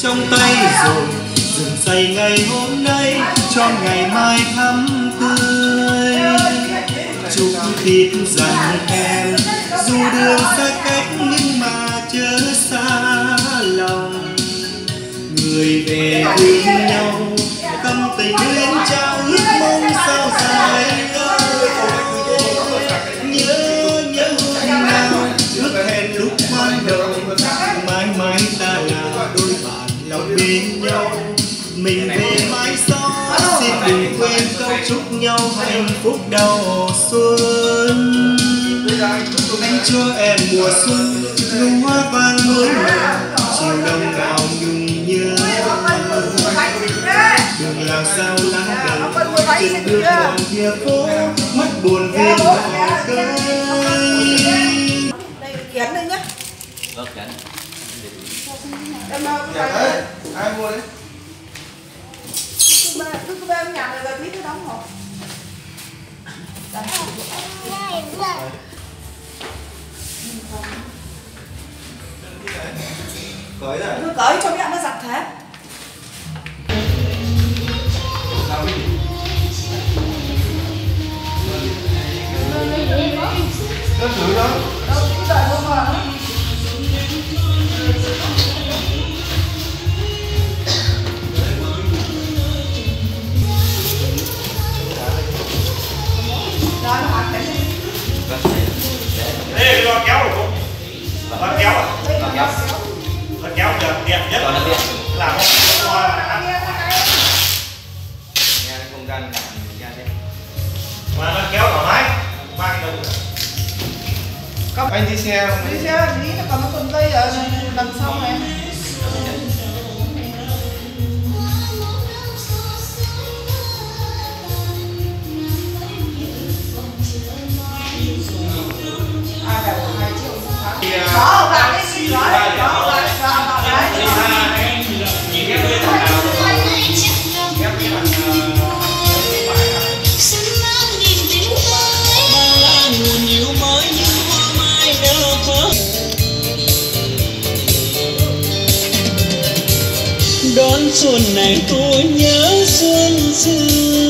trong tay rồi, dừng say ngày hôm nay cho ngày mai thắm tươi. Chúc thịt dành em dù đường xa cách nhưng mà chớ xa lòng. Người về thương nhau tâm tình lên trao ước mong sao dài nhớ hôm nào ước hẹn lúc ban đầu, mãi mãi ta là đôi bạn lòng bên nhau. Mình về mãi sau xin đừng quên câu chúc nhau hạnh phúc đầu xuân. Anh cho em mùa xuân nụ hoa vàng mới nở, chiều đông nào nhung nhớ. Đường làm sao lá đầy trên bước ngoài kia phố, mắt buồn vì bỏ cây. Đây kén đây nhá. Vâng, kén. Em ai mua đấy? Cứ bên nhà này là biết cái đóng hộp. Cởi ra. Cứ cởi cho mẹ nó giặt thế. Nó thử đó. Đâu cứ đợi hôm mà. Đây cái loa kéo rồi. Loa kéo à? Loa kéo được đẹp nhất. Còn là điện. Làm loa Nghe cái không gian cả nghe thế. mà loa kéo thoải mái. Mang đâu được. Anh đi xe không? Đi xe đi, nó còn một tuần cây ở đằng sau này. Đó, vào cái gì đó, đó, đấy. Đón xuân này tôi nhớ xuân xưa.